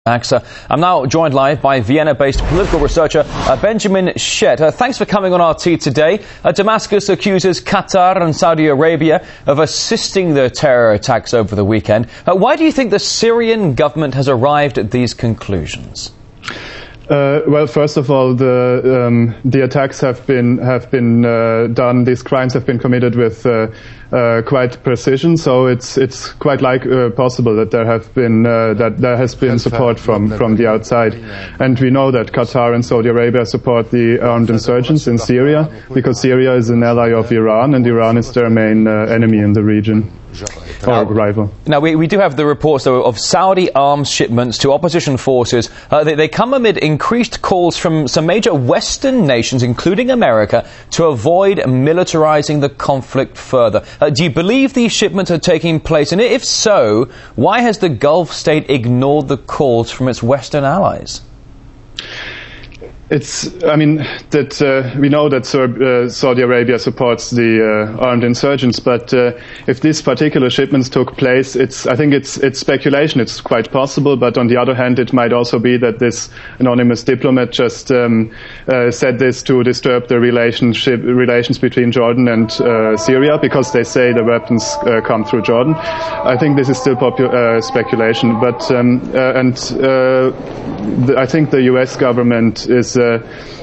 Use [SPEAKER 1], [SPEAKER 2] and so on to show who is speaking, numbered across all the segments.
[SPEAKER 1] I'm now joined live by Vienna-based political researcher Benjamin Schett. Thanks for coming on RT today. Damascus accuses Qatar and Saudi Arabia of assisting the terror attacks over the weekend. Why do you think the Syrian government has arrived at these conclusions?
[SPEAKER 2] Well, first of all, the attacks have been done. These crimes have been committed with quite precision. So it's quite possible that there has been support from the outside. And we know that Qatar and Saudi Arabia support the armed insurgents in Syria because Syria is an ally of Iran, and Iran is their main enemy in the region. Or rival.
[SPEAKER 1] Now, we do have the reports, though, of Saudi arms shipments to opposition forces. They come amid increased calls from some major Western nations, including America, to avoid militarizing the conflict further. Do you believe these shipments are taking place? And if so, why has the Gulf state ignored the calls from its Western allies?
[SPEAKER 2] We know that Saudi Arabia supports the armed insurgents, but if these particular shipments took place, I think it's speculation. It's quite possible, but on the other hand, it might also be that this anonymous diplomat just said this to disturb the relations between Jordan and Syria, because they say the weapons come through Jordan. I think this is still speculation, but I think the U.S. government is. I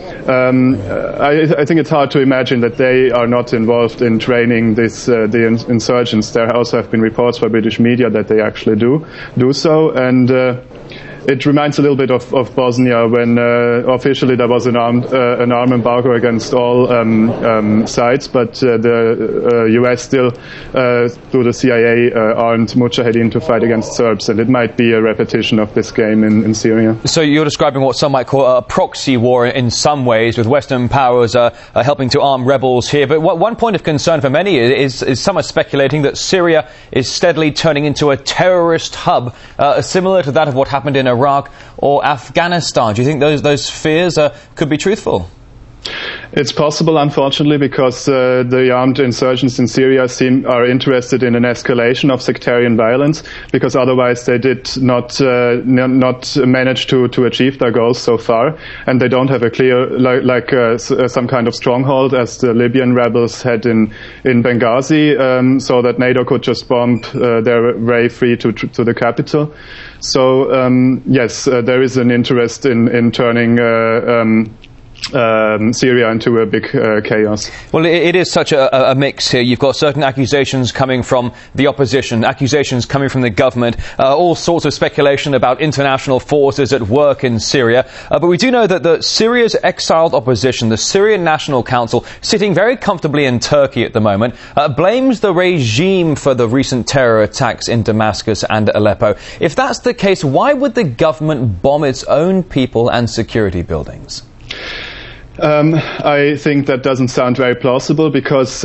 [SPEAKER 2] think it's hard to imagine that they are not involved in training the insurgents. There also have been reports by British media that they actually do so, and it reminds a little bit of Bosnia, when officially there was an arm embargo against all sides, but the US still, through the CIA, armed Mujahideen to fight against Serbs, and it might be a repetition of this game in Syria. So
[SPEAKER 1] you're describing what some might call a proxy war in some ways, with Western powers helping to arm rebels here. But one point of concern for many is some are speculating that Syria is steadily turning into a terrorist hub, similar to that of what happened in Iraq or Afghanistan. Do you think those fears could be truthful?
[SPEAKER 2] It's possible, unfortunately, because the armed insurgents in Syria are interested in an escalation of sectarian violence, because otherwise they did not manage to achieve their goals so far, and they don't have a clear some kind of stronghold as the Libyan rebels had in Benghazi, so that NATO could just bomb their way free to the capital. So yes, there is an interest in turning Syria into a big chaos.
[SPEAKER 1] Well, it is such a mix here. You've got certain accusations coming from the opposition, accusations coming from the government, all sorts of speculation about international forces at work in Syria. But we do know that Syria's exiled opposition, the Syrian National Council, sitting very comfortably in Turkey at the moment, blames the regime for the recent terror attacks in Damascus and Aleppo. If that's the case, why would the government bomb its own people and security buildings?
[SPEAKER 2] I think that doesn't sound very plausible, because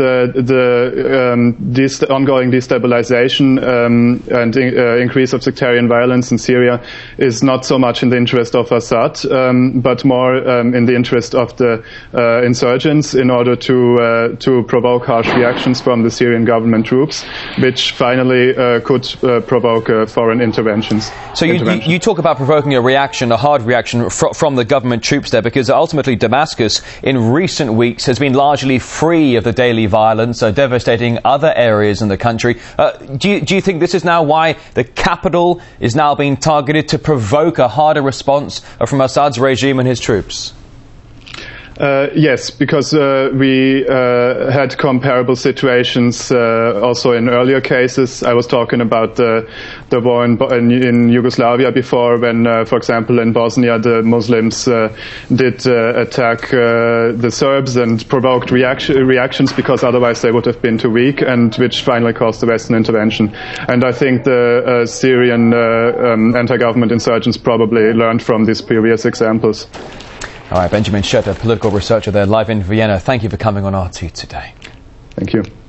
[SPEAKER 2] this ongoing destabilization and increase of sectarian violence in Syria is not so much in the interest of Assad, but more in the interest of the insurgents, in order to provoke harsh reactions from the Syrian government troops, which finally could provoke foreign interventions.
[SPEAKER 1] So you talk about provoking a hard reaction from the government troops there, because ultimately Damascus in recent weeks has been largely free of the daily violence, devastating other areas in the country. Do you think this is now why the capital is now being targeted, to provoke a harder response from Assad's regime and his troops?
[SPEAKER 2] Yes, because we had comparable situations also in earlier cases. I was talking about the war in Yugoslavia before, when, for example, in Bosnia, the Muslims did attack the Serbs and provoked reactions, because otherwise they would have been too weak, and which finally caused the Western intervention. And I think the Syrian anti-government insurgents probably learned from these previous examples.
[SPEAKER 1] All right, Benjamin Schett, a political researcher there live in Vienna. Thank you for coming on RT today.
[SPEAKER 2] Thank you.